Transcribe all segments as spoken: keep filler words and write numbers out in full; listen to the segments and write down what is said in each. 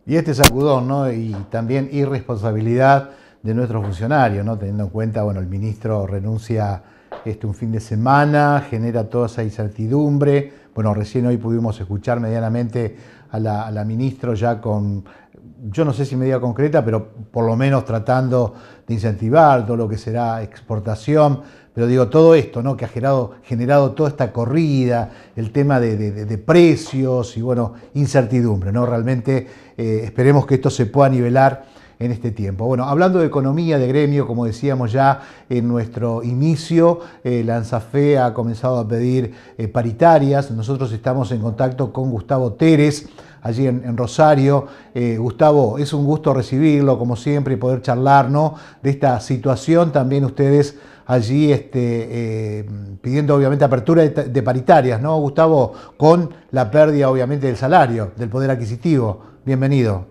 Y este sacudón, ¿no? Y también irresponsabilidad de nuestros funcionarios, ¿no? Teniendo en cuenta, bueno, el ministro renuncia este, un fin de semana, genera toda esa incertidumbre. Bueno, recién hoy pudimos escuchar medianamente a la, a la ministra ya con, yo no sé si medida concreta, pero por lo menos tratando de incentivar todo lo que será exportación. Pero digo, todo esto, ¿no? Que ha generado, generado toda esta corrida, el tema de, de, de precios y, bueno, incertidumbre, ¿no? Realmente eh, esperemos que esto se pueda nivelar en este tiempo. Bueno, hablando de economía, de gremio, como decíamos ya en nuestro inicio, eh, la ANSAFE ha comenzado a pedir eh, paritarias. Nosotros estamos en contacto con Gustavo Teres, allí en, en Rosario. Eh, Gustavo, es un gusto recibirlo, como siempre, y poder charlar, ¿no? De esta situación. También ustedes allí este, eh, pidiendo obviamente apertura de, de paritarias, ¿no, Gustavo? Con la pérdida obviamente del salario, del poder adquisitivo. Bienvenido.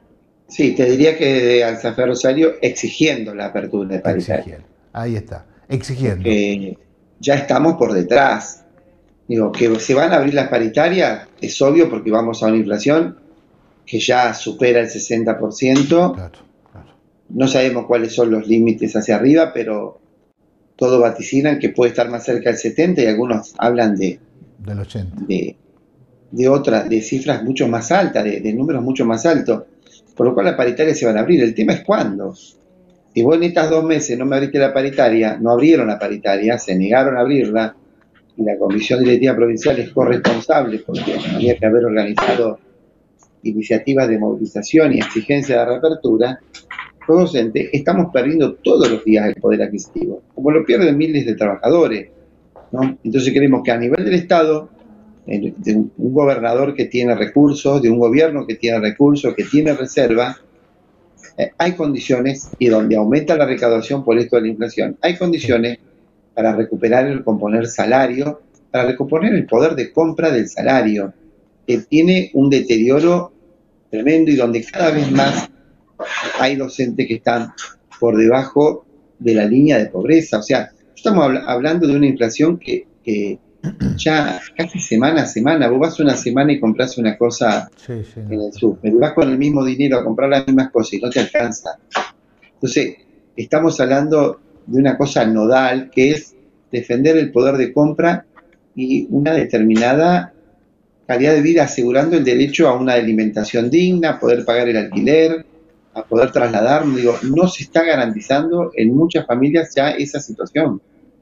Sí, te diría que de ANSAFE Rosario exigiendo la apertura de paritarias. Exigiendo. Ahí está, exigiendo. Porque ya estamos por detrás. Digo, que se van a abrir las paritarias es obvio porque vamos a una inflación que ya supera el sesenta por ciento. Claro, claro. No sabemos cuáles son los límites hacia arriba, pero todos vaticinan que puede estar más cerca del setenta y algunos hablan de, del ochenta. De, de, otra, de cifras mucho más altas, de, de números mucho más altos. Por lo cual las paritarias se van a abrir. El tema es cuándo. Si vos en estas dos meses no me abriste la paritaria, no abrieron la paritaria, se negaron a abrirla, y la Comisión Directiva Provincial es corresponsable porque había que haber organizado iniciativas de movilización y exigencia de reapertura, los docentes estamos perdiendo todos los días el poder adquisitivo, como lo pierden miles de trabajadores, ¿no? Entonces queremos que a nivel del Estado, de un gobernador que tiene recursos, de un gobierno que tiene recursos, que tiene reserva, eh, hay condiciones, y donde aumenta la recaudación por esto de la inflación, hay condiciones para recuperar el componer salario, para recomponer el poder de compra del salario, que tiene un deterioro tremendo y donde cada vez más hay docentes que están por debajo de la línea de pobreza. O sea, estamos habl hablando de una inflación que, que ya casi semana a semana, vos vas una semana y compras una cosa sí, sí, no. en el súper, vas con el mismo dinero a comprar las mismas cosas y no te alcanza. Entonces, estamos hablando de una cosa nodal que es defender el poder de compra y una determinada calidad de vida, asegurando el derecho a una alimentación digna, a poder pagar el alquiler, a poder trasladarnos. Digo, no se está garantizando en muchas familias ya esa situación.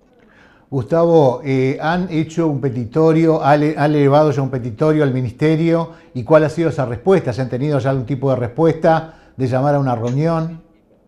Gustavo, eh, han hecho un petitorio, han elevado ya un petitorio al ministerio, ¿y cuál ha sido esa respuesta? ¿Se han tenido ya algún tipo de respuesta de llamar a una reunión?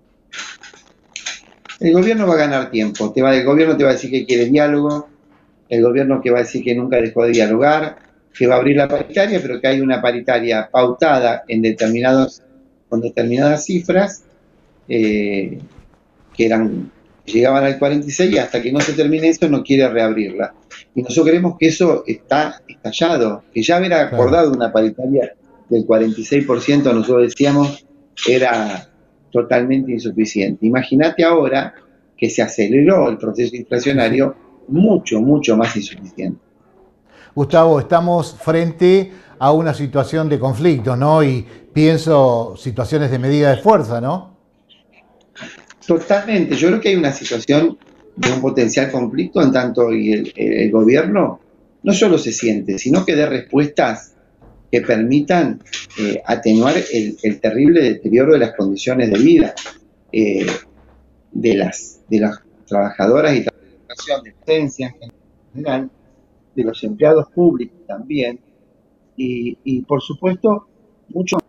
El gobierno va a ganar tiempo, te va, el gobierno te va a decir que quiere diálogo, el gobierno que va a decir que nunca dejó de dialogar, que va a abrir la paritaria, pero que hay una paritaria pautada en determinados, con determinadas cifras, eh, que eran llegaban al cuarenta y seis y hasta que no se termine eso no quiere reabrirla. Y nosotros creemos que eso está estallado, que ya haber acordado una paritaria del cuarenta y seis por ciento, nosotros decíamos, era totalmente insuficiente. Imagínate ahora que se aceleró el proceso inflacionario, mucho, mucho más insuficiente. Gustavo, estamos frente a una situación de conflicto, ¿no? Y pienso situaciones de medida de fuerza, ¿no? Totalmente. Yo creo que hay una situación de un potencial conflicto en tanto y el, el gobierno no solo se siente, sino que dé respuestas que permitan eh, atenuar el, el terrible deterioro de las condiciones de vida eh, de, las, de las trabajadoras y trabajadoras de presencia en general, de los empleados públicos también, y, y por supuesto, mucho...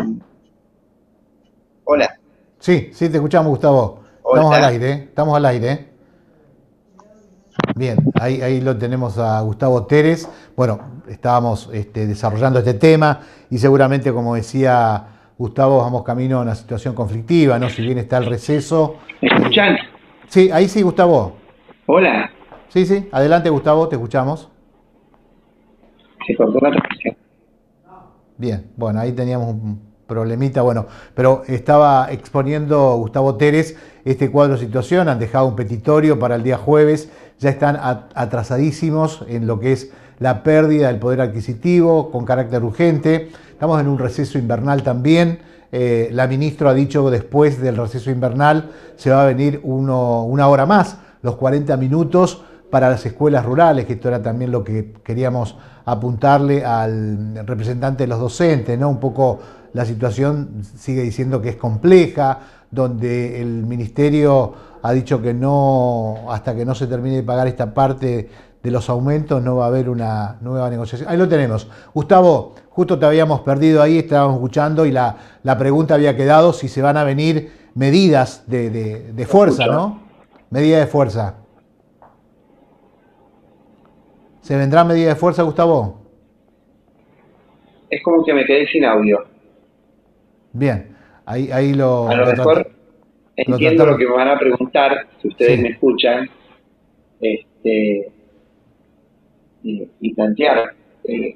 Hola. Sí, sí, te escuchamos, Gustavo. Hola. Estamos al aire, ¿eh? Estamos al aire. ¿eh? Bien, ahí, ahí lo tenemos a Gustavo Teres. Bueno, estábamos este, desarrollando este tema y seguramente, como decía Gustavo, vamos camino a una situación conflictiva, ¿no? Si bien está el receso. ¿Me escuchan? Eh, sí, ahí sí, Gustavo. Hola. Sí, sí, adelante, Gustavo, te escuchamos. Se cortó la transmisión. Bien, bueno, ahí teníamos un problemita, bueno, pero estaba exponiendo Gustavo Teres este cuadro de situación, han dejado un petitorio para el día jueves, ya están atrasadísimos en lo que es la pérdida del poder adquisitivo con carácter urgente. Estamos en un receso invernal también. Eh, la ministra ha dicho después del receso invernal se va a venir uno, una hora más, los cuarenta minutos para las escuelas rurales, que esto era también lo que queríamos apuntarle al representante de los docentes, ¿no? Un poco la situación sigue diciendo que es compleja, donde el ministerio ha dicho que no, hasta que no se termine de pagar esta parte de los aumentos, no va a haber una nueva negociación. Ahí lo tenemos. Gustavo, justo te habíamos perdido ahí, estábamos escuchando y la, la pregunta había quedado si se van a venir medidas de, de, de fuerza, ¿no? Medidas de fuerza. ¿Se vendrán medidas de fuerza, Gustavo? Es como que me quedé sin audio. Bien, ahí, ahí lo... A lo, lo mejor entiendo lo, lo que me van a preguntar, si ustedes sí me escuchan, este, y, y plantear. Eh,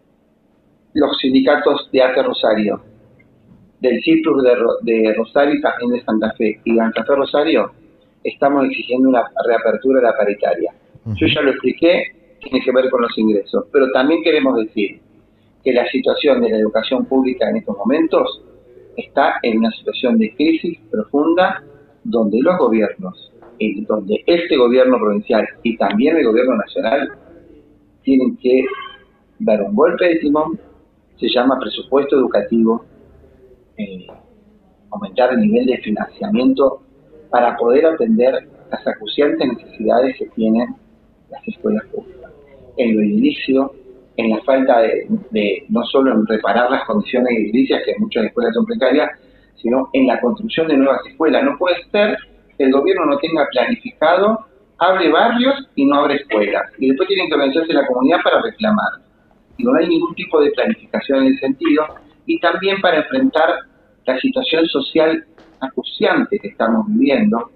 los sindicatos de Arte Rosario, del CIPRUS de, de Rosario y también de Santa Fe, y de Santa Fe Rosario, estamos exigiendo una reapertura de la paritaria. Uh-huh. Yo ya lo expliqué, tiene que ver con los ingresos, pero también queremos decir que la situación de la educación pública en estos momentos está en una situación de crisis profunda, donde los gobiernos, donde este gobierno provincial y también el gobierno nacional tienen que dar un golpe de timón. Se llama presupuesto educativo, eh, aumentar el nivel de financiamiento para poder atender las acuciantes necesidades que tienen las escuelas públicas. En lo edilicio, en la falta de, de, no solo en reparar las condiciones edilicias, que en muchas escuelas son precarias, sino en la construcción de nuevas escuelas. No puede ser que el gobierno no tenga planificado, abre barrios y no abre escuelas. Y después tienen que organizarse la comunidad para reclamar. Y no hay ningún tipo de planificación en ese sentido. Y también para enfrentar la situación social acuciante que estamos viviendo,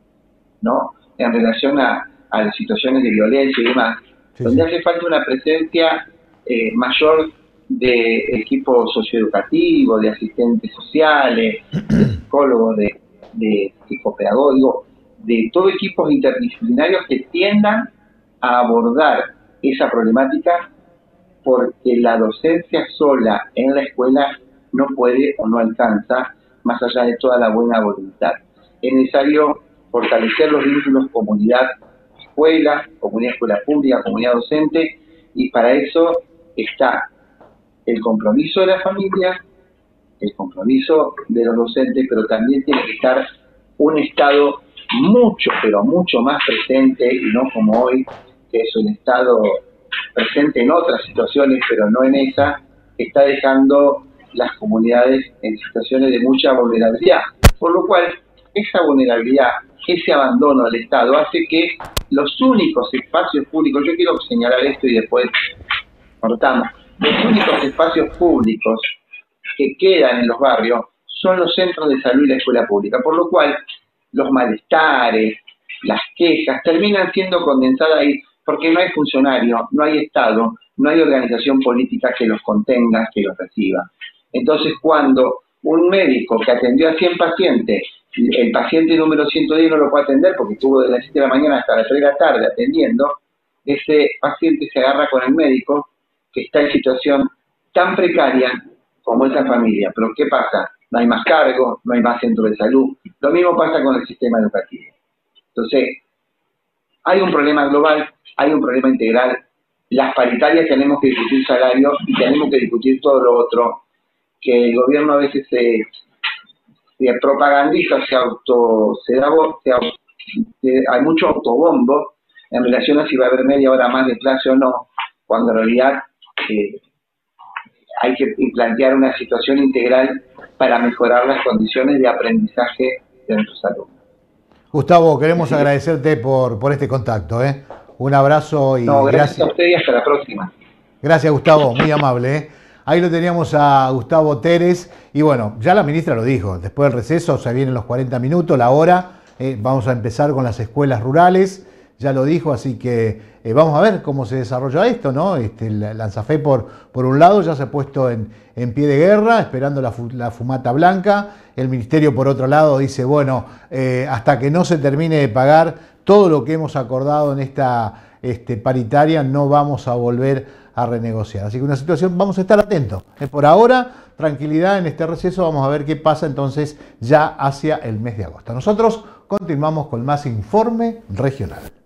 ¿no? En relación a, a las situaciones de violencia y demás, sí, donde sí. hace falta una presencia eh, mayor de equipo socioeducativo, de asistentes sociales, de psicólogos, de, de psicopedagogos, de todo equipos interdisciplinarios que tiendan a abordar esa problemática, porque la docencia sola en la escuela no puede o no alcanza, más allá de toda la buena voluntad. Es necesario fortalecer los vínculos comunidad-escuela, comunidad-escuela pública, comunidad docente, y para eso está el compromiso de la familia, el compromiso de los docentes, pero también tiene que estar un Estado mucho, pero mucho más presente, y no como hoy, que es un Estado presente en otras situaciones, pero no en esa, que está dejando las comunidades en situaciones de mucha vulnerabilidad. Por lo cual, esa vulnerabilidad, ese abandono del Estado, hace que los únicos espacios públicos, yo quiero señalar esto y después cortamos, los únicos espacios públicos que quedan en los barrios son los centros de salud y la escuela pública, por lo cual los malestares, las quejas, terminan siendo condensadas ahí, porque no hay funcionario, no hay Estado, no hay organización política que los contenga, que los reciba. Entonces, cuando un médico que atendió a cien pacientes, el paciente número ciento diez no lo puede atender porque estuvo desde las siete de la mañana hasta las tres de la tarde atendiendo, ese paciente se agarra con el médico que está en situación tan precaria como esa familia. Pero ¿qué pasa? No hay más cargo, no hay más centro de salud. Lo mismo pasa con el sistema educativo. Entonces, hay un problema global, hay un problema integral. Las paritarias tenemos que discutir salario y tenemos que discutir todo lo otro, que el gobierno a veces se, se propagandiza, se auto, se da voz, se auto, se, hay mucho autobombo en relación a si va a haber media hora más de clase o no, cuando en realidad eh, hay que plantear una situación integral para mejorar las condiciones de aprendizaje de nuestros alumnos. Gustavo, queremos sí. agradecerte por, por este contacto, ¿eh? Un abrazo y no, gracias, gracias a usted y hasta la próxima. Gracias, Gustavo, muy amable, ¿eh? Ahí lo teníamos a Gustavo Teres y bueno, ya la ministra lo dijo, después del receso se vienen los cuarenta minutos, la hora, eh, vamos a empezar con las escuelas rurales, ya lo dijo, así que eh, vamos a ver cómo se desarrolla esto, ¿no? Este, la, la ANSAFE por, por un lado ya se ha puesto en, en pie de guerra, esperando la, fu, la fumata blanca, el ministerio por otro lado dice, bueno, eh, hasta que no se termine de pagar todo lo que hemos acordado en esta este, paritaria no vamos a volver a renegociar. Así que una situación, vamos a estar atentos. Eh, por ahora, tranquilidad en este receso, vamos a ver qué pasa entonces ya hacia el mes de agosto. Nosotros continuamos con más informe regional.